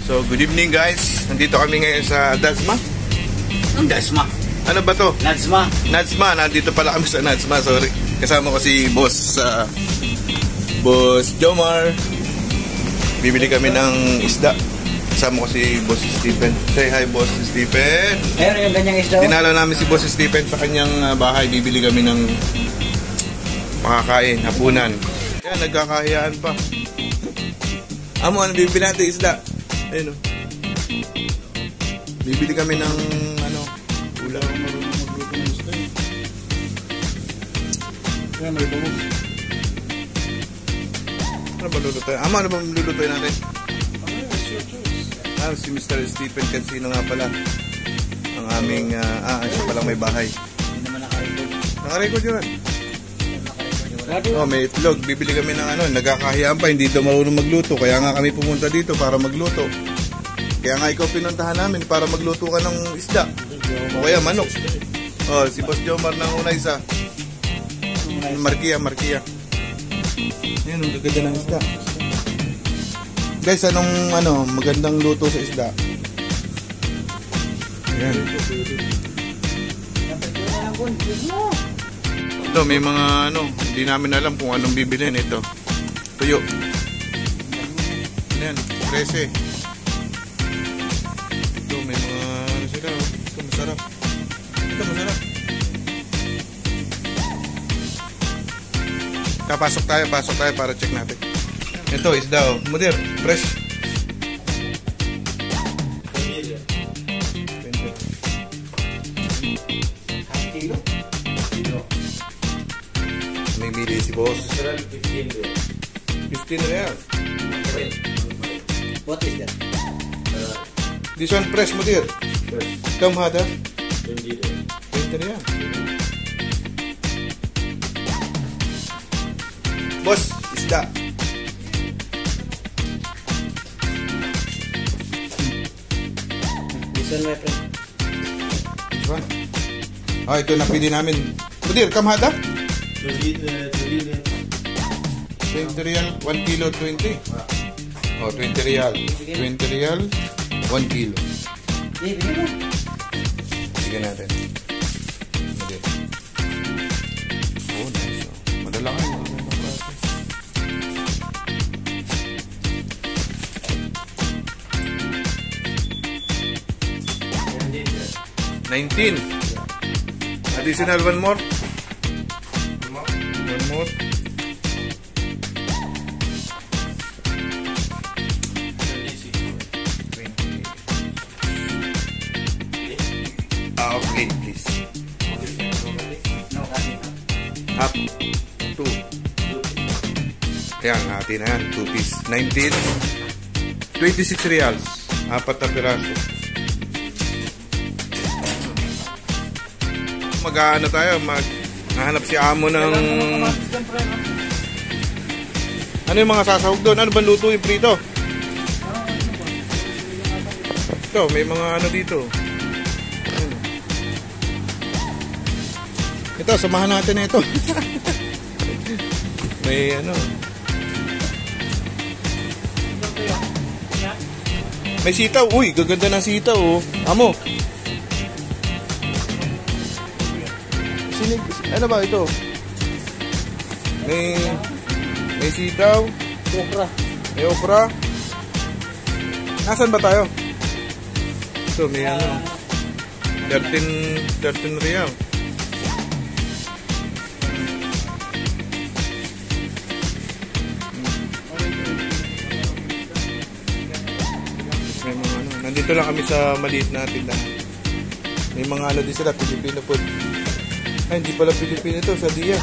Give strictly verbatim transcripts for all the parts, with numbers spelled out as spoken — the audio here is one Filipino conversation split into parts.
So, good evening guys. Nandito kami ngayon sa Dasma. Ang Dasma? Ano ba to? Nadsma. Nadsma. Nandito pala kami sa Nadsma. Sorry. Kasama ko si Boss uh, Boss Jomar. Bibili kami ng isda. Kasama ko si Boss Stephen. Say hi Boss Stephen. Meron yung ganyang isda. Dinala namin si Boss Stephen sa kanyang uh, bahay. Bibili kami ng makakain, hapunan. Yan, nagkakahiyaan pa. Amo, ano bibili natin isda? Ayun o. Bibili kami ng ano, ulam. Marunong magluto ng isda. Yan, may bangos. Ano ba lulutoy? Amo, ano ba lulutoy natin? Ah, si Mister Stephen Cansino nga pala. Ang aming, uh, ah, siya palang may bahay. Hindi naman nakarecord. Nakarecord yun. Oh, may itlog. Bibili kami ng ano, nagkakahiyaan pa, hindi daw marunong magluto. Kaya nga kami pumunta dito para magluto. Kaya nga ikaw pinuntahan namin para magluto ka ng isda. O kaya manok. Oh, si Boss Jomar ng una isa. Markia, Markia. Yan, ang gaganda ng isda. Guys, anong ano, magandang luto sa isda? Yan. Ito, may mga ano, hindi namin alam kung anong bibilhin ito. Tuyo. Yan, trese. Ito, may mga ano sila. Ito, masarap. Ito, masarap. Kapasok tayo, pasok tayo para check natin. Ito, isda o. Mudir, fresh. May mili si boss. fifteen real. What is that? This one fresh, Mudir. Come hada. twenty real. Boss, isda. This one, my friend. This one. Ah, ito napili namin. Mudir, come hada. twenty real, one kilo, twenty. Oh, twenty real. twenty real, one kilo. Eh, bigyan mo. Bigyan natin. Mudir. Oh, nice. Madala kayo. nineteen. Additional one more. One more. Ah, okay, please. Half. Two. Ayan, hati na yan. Two piece. nineteen. twenty-six reals. Apat na piraso. Mag-ano tayo, maghahanap si amo ng ano yung mga sasahog doon? Ano ba luto yung prito? Ito, may mga ano dito. Ito, samahan natin ito. May ano. May sitaw. Uy, gaganda ng sitaw oh. Amo. Sinig, ano ba ito? May may sitaw, Okra. may okra. Nasaan ba tayo? Ito, may ano. thirteen, thirteen real. May mga ano. Nandito lang kami sa maliit na tindahan. May mga ano din sila, Filipino food. Ay, hindi pala Pilipino ito, sa Dia.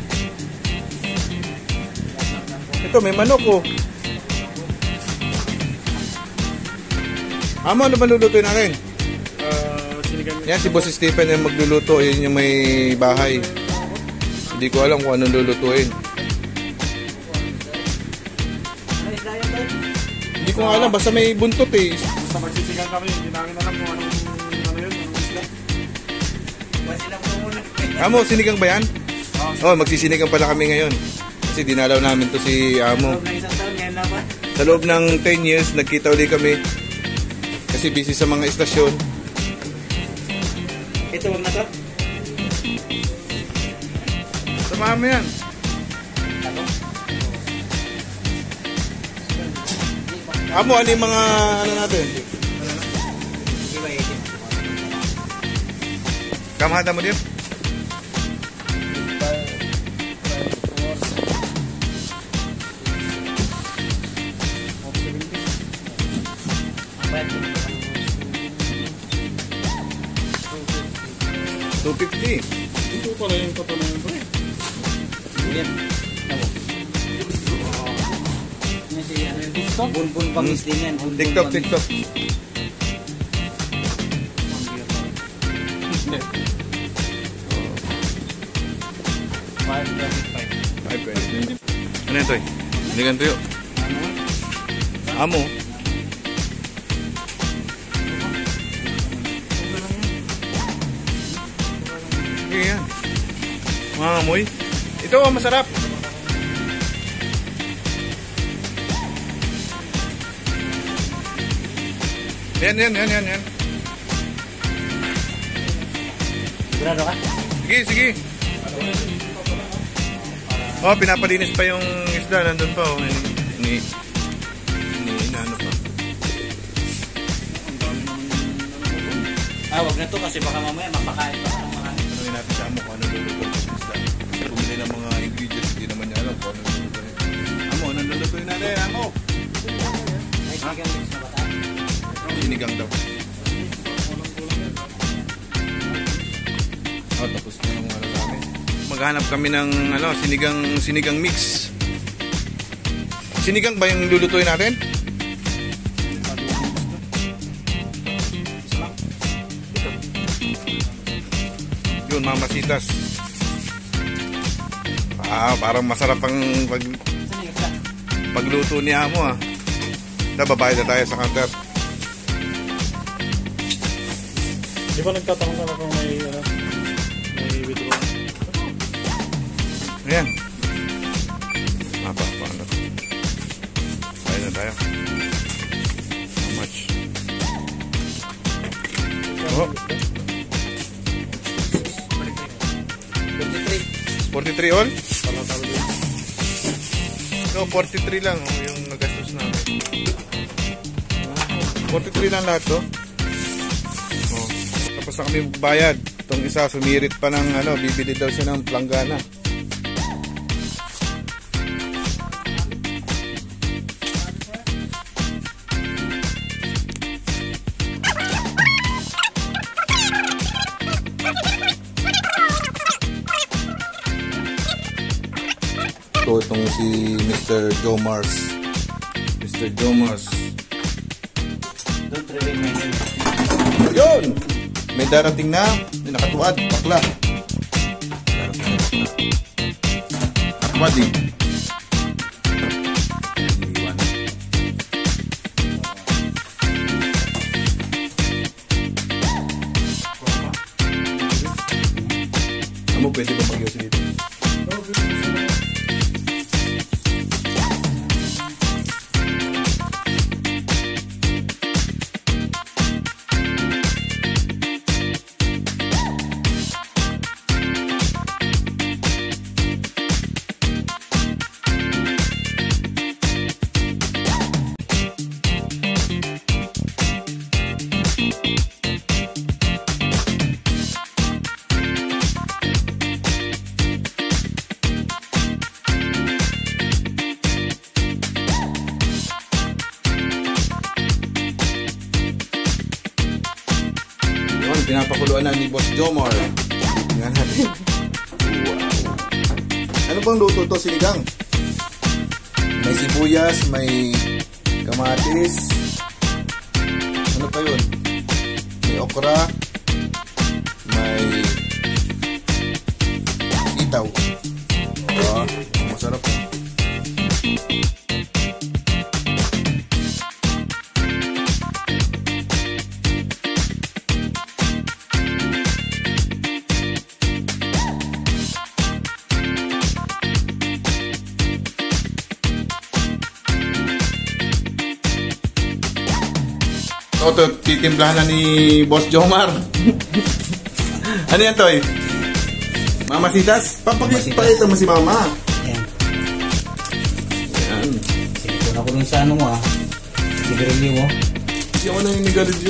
Ito, may manok oh. Amo, ano ba lulutuin natin? Uh, Yan, si Boss Stephen yung magluluto. Yun yung may bahay. Hindi ko alam kung anong lulutuin. Hindi ko alam, basta may buntot eh. Basta magsisigang kami, hindi namin alam kung anong ano yun, anong isla. Amo, sinigang ba yan? Oh, magsisinigang pala kami ngayon. Kasi dinalaw namin to si Amo. Loob ng isang taon, ngayon na ba? Sa loob ng ten years, nagkita ulit kami. Kasi busy sa mga istasyon. Ito, wag na to. Samahan mo yan. Ako? Amo, ano yung mga ano natin? Sige ba, eighteen? Kamahada mo din? two fifty. Ito pala yung katunayan ko eh. Yan. Ano? Yan si ano yung TikTok? Bun-bun pangis din yan. Bun-bun TikTok, pangis. TikTok. five twenty-five. five twenty. Ano ito eh? Hindi ganito yun. Amo. Sige yan. Mga amoy. Ito oh, masarap. Yan, yan, yan, yan, yan. Sigurado ka? Sige, sige. Oh, pinapalinis pa yung isda. Nandun pa oh. Ni, ni, ni, ano pa. Ah, wag na to kasi baka mamaya mapakain pa ka ng mga. Tanungin natin sa amo kung ano luluto ng isda. Bumili ng mga ingredients, hindi naman niya alam kung ano luluto niya. Amo, anong lulutuin natin? Amo! May chicken mix na ba tayo? Sinigang daw. Oh, tapos na yung ano namin. Maghanap kami ng ano, sinigang sinigang mix. Sinigang ba yung lulutuin natin? Yun, mamasitas. Ah, parang masarap ang pag, Saan yung isda? pagluto ni Amo ah. Nababayad na tayo sa counter. Di ba nagtatanong ka na kung may, ano, may withdraw? Ayan. Mapa, paano? Bayad na tayo. How much? Oh, twenty-three. forty-three all? Talo talo din. No, forty-three lang oh, yung nagastos namin. forty-three lang lahat to. Oh. Tapos na kami bayad. Itong isa sumirit pa ng ano, bibili daw siya ng planggana. Ito itong si Mister Joe Mars. Mister Joe Mars. Don't reveal my name. Yun! May darating na, may nakatuwad, bakla. Darating na bakla. Nakatuwad eh. Iwan. Ano pwede ba mag-iwas dito? Yun, pinapakuluan na ni Boss Jomar. Tingnan natin. Wow. Ano bang luto to, sinigang? May sibuyas, may kamatis. Ano pa yun? May okra. May sitaw. Oh, masarap. So, O, to, titimplahan na ni Boss Jomar. Ano yan, Toy? Mamasitas? Papakita pakita mo si Mama. Ayan. Ayan. Sinipon ako dun sa ano mo ah. Sigarilyo mo. Hindi ako na yung nigarilyo.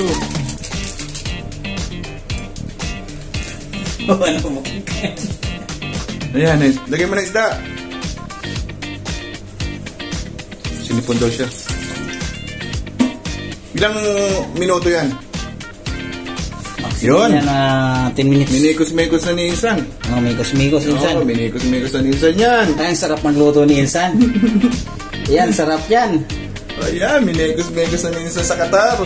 Ano mo? Ayan eh. Lagay mo na isda. Sinipon daw siya. Ilang minuto yan? Maximum yan na ten minutes. Minikos-mikos na ni Insan. Oh, mikos-mikos Insan. Oo, minikos-mikos na ni Insan yan. Ay, sarap magluto ni Insan. Yan, sarap yan. Ayan, minikos-mikos na ni Insan sa Qatar.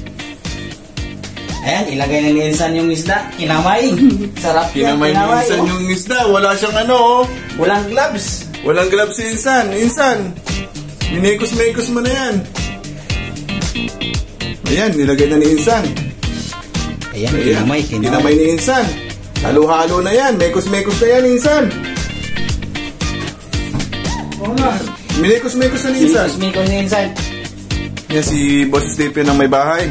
Ayan, ilagay na ni Insan yung isda. Kinamay. Sarap yan, Kinamay ni kinamay. Insan oh. yung isda. Wala siyang ano oh. Walang gloves. Walang gloves si Insan. Insan, minikos-mikos mo na yan. Ayan, nilagay na ni Insan. Ayan, Ayan, kinamay, kinamay. kinamay ni Insan. Halo-halo na yan. Mekos-mekos na yan, Insan. Oo na. Minikos-mekos na ni Insan. Mikos-mikos ni Insan. Yan si Boss Stephen ng may bahay.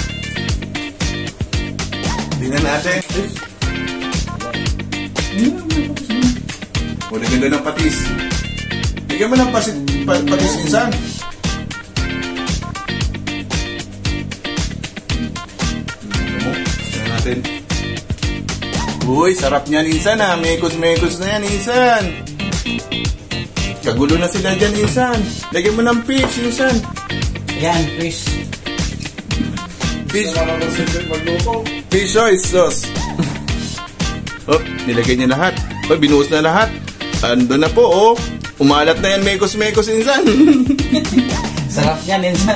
Tingnan natin. O, naganda ng patis. Bigyan mo ng pasit, pa, patis, Insan. Tingnan natin. Uy, sarap niyan, Insan ha. Mekos-mekos na yan, Insan. Kagulo na sila dyan, Insan. Lagyan mo ng fish, Insan. Ayan, fish. Fish. Fish soy sauce. Oh, nilagay niya lahat. Oh, binuhos na lahat. Ando na po, oh. Umalat na yan, mekos-mekos, Insan. Sarap yan, Insan.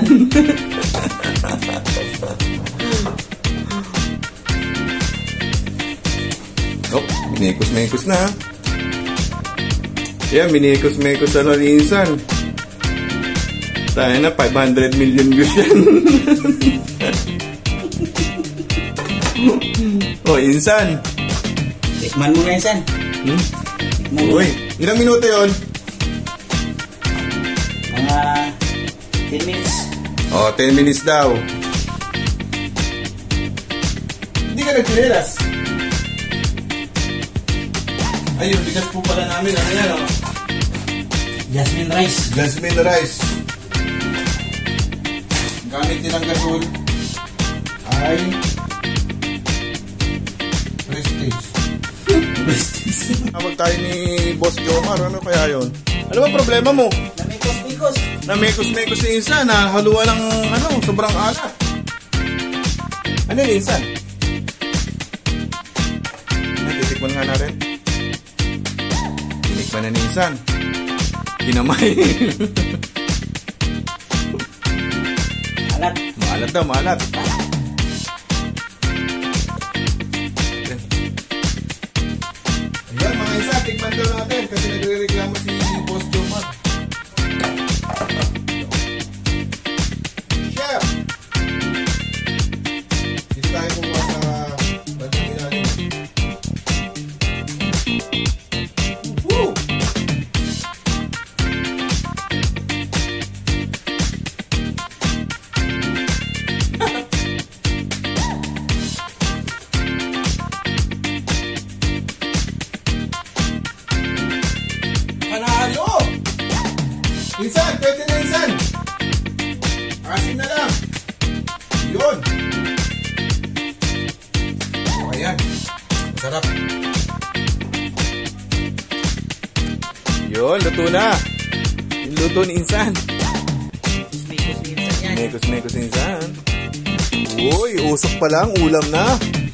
Oh, minikos-mekos na. Yan, minikos-mekos na lang, Insan. Tayo na, five hundred million views yan. Oh, Insan. Tikman mo na, Insan. Hmm? Tikman mo. Uy, ilang minuto yon? Mga ten minutes. Oh, ten minutes daw. Hindi ka nagpinelas. Ayun, bigas po pala namin. Ano yan, oh? Jasmine rice. Jasmine rice. Gamit din ang gasol ay Prestige. Tawag tayo ni Boss Jomar. Ano kaya yun? Ano ba problema mo? Namikos-mikos. Namekos-mekos si Insan. Haluan ng ano, sobrang alat. Ano yun, Insan? Titikman nga natin. Tinikman na ni Insan. Kinamay. Alat. Maalat daw, maalat. Ayan mga Insan, tikman daw natin kasi nagre-reklamo si Boss Jomar. Chef! Dito tayo kumuha sa bandang ilalim. Woo! Panalo! Insan, pwede na Insan! Asin na lang! Yun! O, ayan. Masarap. Yun, luto na. Yung luto ni Insan. Mikos ni Insan yan. Mekos-mekos ni Insan. Uy, usok pa lang, ulam na.